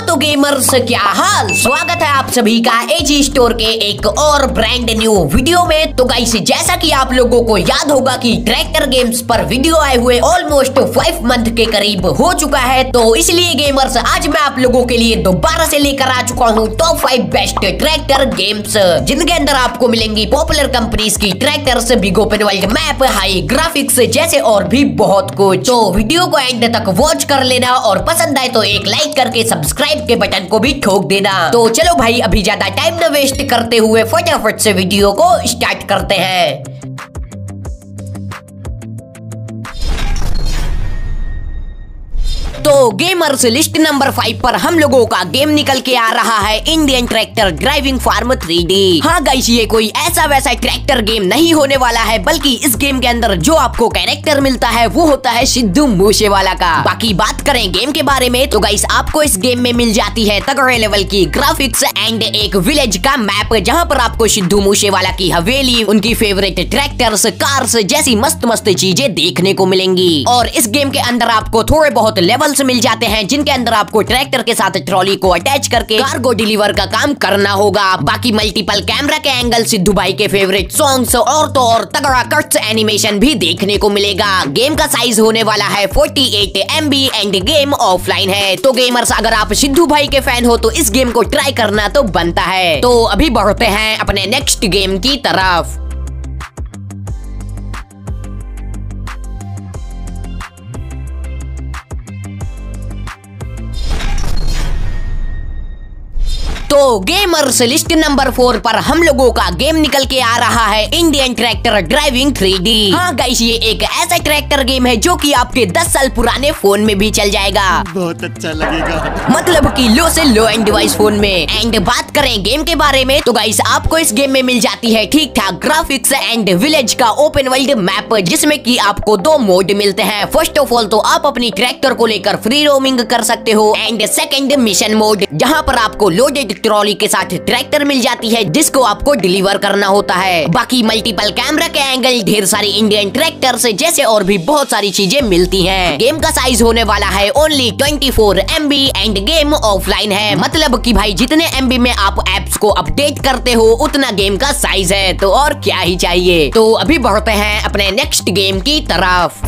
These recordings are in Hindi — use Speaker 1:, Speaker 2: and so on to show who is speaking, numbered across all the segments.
Speaker 1: तो गेमर्स, क्या हाल। स्वागत है आप सभी का एजी स्टोर के एक और ब्रांड न्यू वीडियो में। तो गाइस, जैसा कि आप लोगों को याद होगा कि ट्रैक्टर गेम्स पर वीडियो आए हुए ऑलमोस्ट 5 मंथ के करीब हो चुका है, तो इसलिए गेमर्स आज मैं आप लोगों के लिए दोबारा से लेकर आ चुका हूँ टॉप 5 बेस्ट ट्रैक्टर गेम्स, जिनके अंदर आपको मिलेंगी पॉपुलर कंपनीज की tractors, big open world map, high graphics जैसे और भी बहुत कुछ। तो वीडियो को एंड तक वॉच कर लेना और पसंद आए तो एक लाइक करके सब्सक्राइब के बटन को भी ठोक देना। तो चलो भाई, अभी ज्यादा टाइम न वेस्ट करते हुए फटाफट से वीडियो को स्टार्ट करते हैं। तो गेमर्स, लिस्ट नंबर 5 पर हम लोगों का गेम निकल के आ रहा है Indian tractor driving farm 3D। हाँ गाइस, ये कोई ऐसा वैसा ट्रैक्टर गेम नहीं होने वाला है, बल्कि इस गेम के अंदर जो आपको कैरेक्टर मिलता है वो होता है सिद्धू मूसेवाला का। बाकी बात करें गेम के बारे में तो गाइस, आपको इस गेम में मिल जाती है तगड़े लेवल की ग्राफिक्स एंड एक विलेज का मैप, जहाँ पर आपको सिद्धू मूसेवाला की हवेली, उनकी फेवरेट ट्रैक्टर्स, कार्स जैसी मस्त मस्त चीजें देखने को मिलेंगी। और इस गेम के अंदर आपको थोड़े बहुत लेवल मिल जाते हैं, जिनके अंदर आपको ट्रैक्टर के साथ ट्रॉली को अटैच करके कार्गो डिलीवर का काम करना होगा। बाकी मल्टीपल कैमरा के एंगल, सिद्धू भाई के फेवरेट सॉन्ग्स और तो और तगड़ा कट्स एनिमेशन भी देखने को मिलेगा। गेम का साइज होने वाला है 48 MB एंड गेम ऑफलाइन है। तो गेमर्स, अगर आप सिद्धू भाई के फैन हो तो इस गेम को ट्राई करना तो बनता है। तो अभी बढ़ते हैं अपने नेक्स्ट गेम की तरफ। तो गेमर्स, लिस्ट नंबर 4 पर हम लोगों का गेम निकल के आ रहा है इंडियन ट्रैक्टर ड्राइविंग 3D। हाँ गाइस, ये एक ऐसा ट्रैक्टर गेम है जो कि आपके 10 साल पुराने फोन में भी चल जाएगा।
Speaker 2: बहुत अच्छा लगेगा,
Speaker 1: मतलब कि लो से लो एंड डिवाइस फोन में। एंड बात करें गेम के बारे में तो गाइस, आपको इस गेम में मिल जाती है ठीक ठाक ग्राफिक्स एंड विलेज का ओपन वर्ल्ड मैप, जिसमें कि आपको 2 मोड मिलते हैं। फर्स्ट ऑफ ऑल तो आप अपनी ट्रैक्टर को लेकर फ्री रोमिंग कर सकते हो, एंड सेकंड मिशन मोड, जहाँ पर आपको लोडेड ट्रॉली के साथ ट्रैक्टर मिल जाती है जिसको आपको डिलीवर करना होता है। बाकी मल्टीपल कैमरा के एंगल, ढेर सारी इंडियन ट्रैक्टर्स जैसे और भी बहुत सारी चीजें मिलती हैं। गेम का साइज होने वाला है only 24 MB and game offline है। मतलब कि भाई, जितने MB में आप एप्स को अपडेट करते हो उतना गेम का साइज है, तो और क्या ही चाहिए। तो अभी बढ़ते हैं अपने नेक्स्ट गेम की तरफ।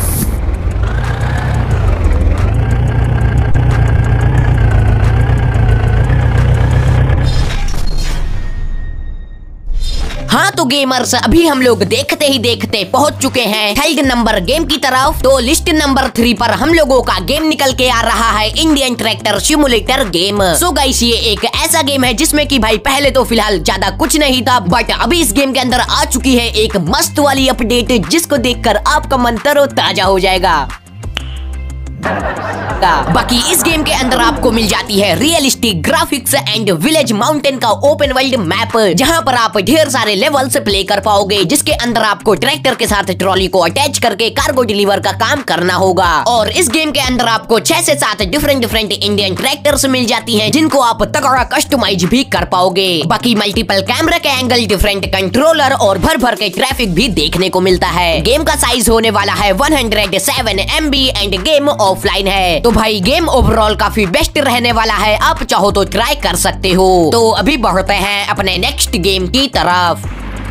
Speaker 1: हाँ तो गेमर्स, अभी हम लोग देखते ही देखते पहुंच चुके हैं थर्ड नंबर गेम की तरफ। तो लिस्ट नंबर 3 पर हम लोगों का गेम निकल के आ रहा है Indian tractor simulator game. So guys, ये एक ऐसा गेम है जिसमें कि भाई पहले तो फिलहाल ज्यादा कुछ नहीं था, बट अभी इस गेम के अंदर आ चुकी है एक मस्त वाली अपडेट, जिसको देखकर आपका मन तरोताजा हो जाएगा। बाकी इस गेम के अंदर आपको मिल जाती है realistic graphics and village mountain का ओपन वर्ल्ड मैप, जहां पर आप ढेर सारे लेवल्स प्ले कर पाओगे, जिसके अंदर आपको ट्रैक्टर के साथ ट्रॉली को अटैच करके कार्गो डिलीवर का काम करना होगा। और इस गेम के अंदर आपको 6 से 7 डिफरेंट इंडियन ट्रैक्टर्स मिल जाती हैं, जिनको आप तगड़ा कस्टमाइज भी कर पाओगे। बाकी मल्टीपल कैमरा के एंगल, डिफरेंट कंट्रोलर और भर भर के ट्रैफिक भी देखने को मिलता है। गेम का साइज होने वाला है 107 MB एंड गेम ऑफलाइन है। तो भाई, गेम ओवरऑल काफी बेस्ट रहने वाला है, आप चाहो तो ट्राई कर सकते हो। तो अभी बढ़ते हैं अपने नेक्स्ट गेम की तरफ।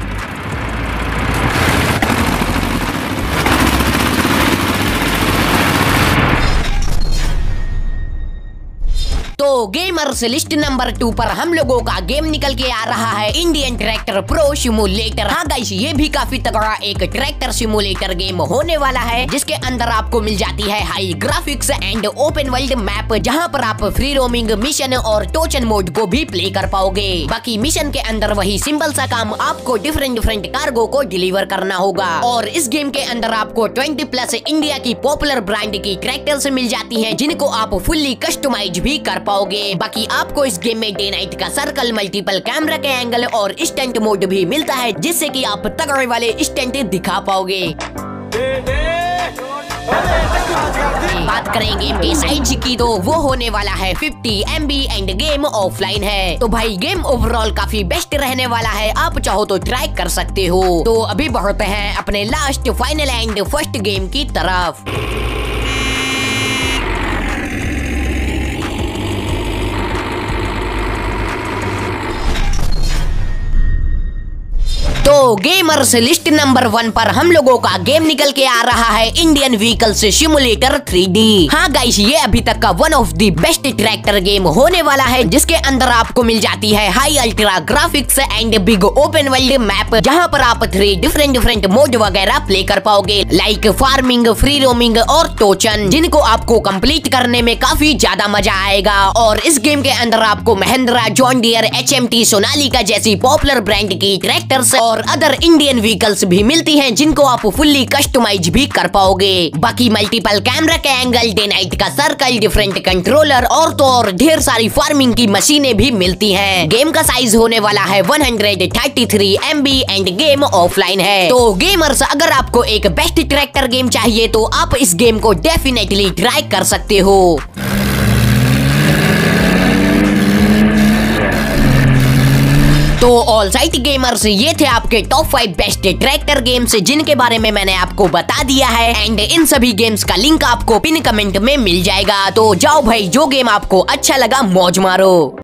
Speaker 1: तो गेमर्स, लिस्ट नंबर 2 पर हम लोगों का गेम निकल के आ रहा है इंडियन ट्रैक्टर प्रो सिमुलेटर। हाँ गाइस, ये भी काफी तगड़ा एक ट्रैक्टर सिमुलेटर गेम होने वाला है, जिसके अंदर आपको मिल जाती है high graphics and open world map, जहाँ पर आप फ्री रोमिंग, मिशन और टोचन मोड को भी प्ले कर पाओगे। बाकी मिशन के अंदर वही सिंपल सा काम, आपको डिफरेंट कार्गो को डिलीवर करना होगा। और इस गेम के अंदर आपको 20+ इंडिया की पॉपुलर ब्रांड की ट्रैक्टर्स मिल जाती है, जिनको आप फुल्ली कस्टमाइज भी कर पाओगे। बाकी आपको इस गेम में डे नाइट का सर्कल, मल्टीपल कैमरा के एंगल और स्टंट मोड भी मिलता है, जिससे कि आप तगड़े वाले स्टंट दिखा पाओगे। बात करें गेम के साइज की तो वो होने वाला है 50 MB एंड गेम ऑफलाइन है। तो भाई, गेम ओवरऑल काफी बेस्ट रहने वाला है, आप चाहो तो ट्राई कर सकते हो। तो अभी बढ़ते हैं अपने last, final and first game की तरफ। तो गेमर्स लिस्ट नंबर 1 पर हम लोगों का गेम निकल के आ रहा है इंडियन व्हीकल्स सिमुलेटर 3D। हाँ गाइस, ये अभी तक का one of the best tractor game होने वाला है, जिसके अंदर आपको मिल जाती है high ultra graphics and big open world map, जहाँ पर आप 3 डिफरेंट मोड वगैरह प्ले कर पाओगे, लाइक फार्मिंग, फ्री रोमिंग और टोचन, जिनको आपको कंप्लीट करने में काफी ज्यादा मजा आएगा। और इस गेम के अंदर आपको Mahindra, John Deere, HMT, Sonalika जैसी पॉपुलर ब्रांड की ट्रैक्टर्स और अदर इंडियन व्हीकल्स भी मिलती हैं, जिनको आप फुल्ली कस्टमाइज भी कर पाओगे। बाकी मल्टीपल कैमरा के एंगल, डे नाइट का सर्कल, डिफरेंट कंट्रोलर और तो और ढेर सारी फार्मिंग की मशीनें भी मिलती हैं। गेम का साइज होने वाला है 133 MB एंड गेम ऑफलाइन है। तो गेमर्स, अगर आपको एक बेस्ट ट्रैक्टर गेम चाहिए तो आप इस गेम को डेफिनेटली ट्राई कर सकते हो। तो ऑल राइट गेमर्स, ये थे आपके टॉप 5 बेस्ट ट्रैक्टर गेम्स, जिनके बारे में मैंने आपको बता दिया है। एंड इन सभी गेम्स का लिंक आपको पिन कमेंट में मिल जाएगा। तो जाओ भाई, जो गेम आपको अच्छा लगा मौज मारो।